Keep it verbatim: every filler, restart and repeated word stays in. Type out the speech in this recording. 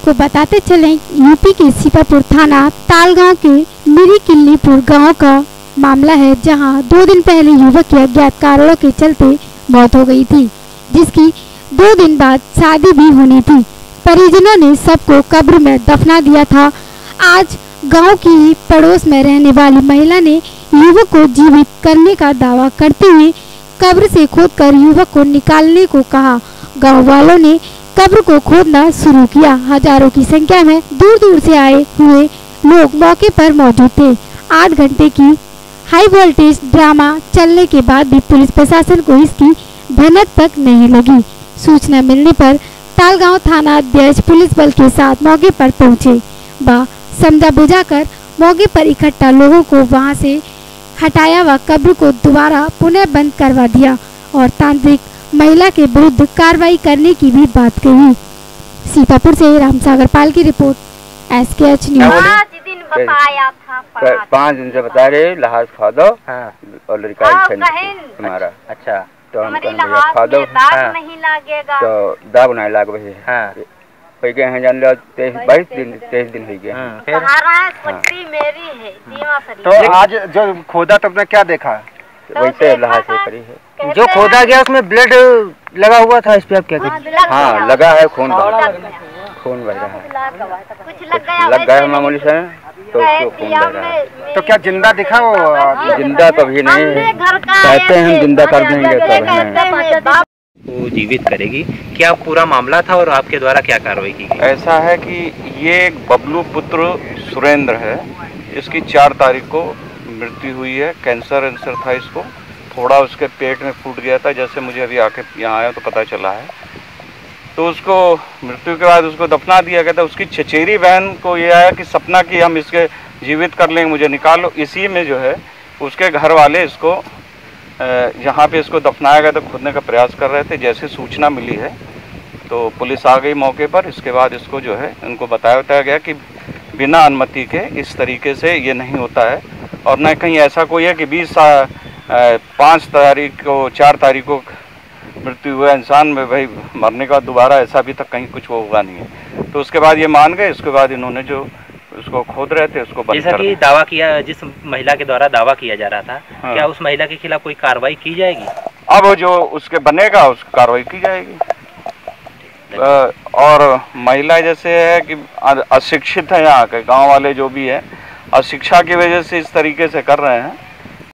आपको बताते चलें, यूपी के सीतापुर थाना तालगांव के मिरी किल्लीपुर गांव का मामला है, जहां दो दिन पहले युवक की अज्ञात कारणों के चलते मौत हो गई थी, जिसकी दो दिन बाद शादी भी होनी थी। परिजनों ने सबको कब्र में दफना दिया था। आज गांव की ही पड़ोस में रहने वाली महिला ने युवक को जीवित करने का दावा करते हुए कब्र से खोदकर युवक को निकालने को कहा। गांव वालों ने कब्र को खोदना शुरू किया। हजारों की संख्या में दूर दूर से आए हुए लोग मौके पर मौजूद थे। आठ घंटे की हाई वोल्टेज ड्रामा चलने के बाद भी पुलिस प्रशासन को इसकी भनक तक नहीं लगी। सूचना मिलने पर तालगांव थाना अध्यक्ष पुलिस बल के साथ मौके पर पहुंचे व समझा बुझाकर मौके पर इकट्ठा लोगों को वहां से हटाया व कब्र को दोबारा पुनः बंद करवा दिया और तांत्रिक महिला के विरुद्ध कार्रवाई करने की भी बात कही। सीतापुर से रामसागर पाल की report, S K H news. पाँच दिन बताया था, पाँच दिन से बता रहे लहाज खा दो और लड़का तुम्हारा। अच्छा तो हम खा दो नहीं लगेगा तो दाग नहीं लाग भाई। हाँ गए हैं जान लो तेईस बाईस दिन तेईस दिन हो गया। मेरी है। तो आज जो खोदा तुमने क्या देखा? वैसे लहाज से करी है। जो खोदा गया उसमें ब्लड लगा हुआ था, इस पे आप क्या कहते? हाँ लगा है, खून खून बह रहा है, कुछ लग गया लग गया मामूली से तो उसको खून बह रहा है। तो क्या जिंदा दिखा वो? जिंदा कभी नहीं, कहते हैं हम जिंदा कर देंगे तब वो जीवित करेगी। क्या पूरा मामला था और आपके द्वारा क्या कार्रवाई की गई? ऐसा है कि ये एक बबलू पुत्र सुरेंद्र है, इसकी चार तारीख को मृत्यु हुई है। कैंसर एंसर था इसको, थोड़ा उसके पेट में फूट गया था, जैसे मुझे अभी आके यहाँ आया तो पता चला है। तो उसको मृत्यु के बाद उसको दफना दिया गया था। उसकी चचेरी बहन को ये आया कि सपना कि हम इसके जीवित कर लेंगे, मुझे निकालो। इसी में जो है उसके घर वाले इसको जहाँ पे इसको दफनाया गया था खोदने का प्रयास कर रहे थे। जैसे सूचना मिली है तो पुलिस आ गई मौके पर। इसके बाद इसको जो है उनको बताया बताया गया कि बिना अनुमति के इस तरीके से ये नहीं होता है, और न कहीं ऐसा कोई है कि बीस पाँच तारीख को चार तारीख को मृत्यु हुआ इंसान में भाई मरने का दोबारा ऐसा अभी तक कहीं कुछ वो हुआ नहीं है। तो उसके बाद ये मान गए। उसके बाद इन्होंने जो उसको खोद रहे थे उसको बंद जैसा कर कि दावा किया, जिस महिला के द्वारा दावा किया जा रहा था, हाँ। क्या उस महिला के खिलाफ कोई कार्रवाई की जाएगी? अब जो उसके बनेगा उस कार्रवाई की जाएगी। और महिला जैसे है कि अशिक्षित है, यहाँ के गांव वाले जो भी है अशिक्षा की वजह से इस तरीके से कर रहे हैं।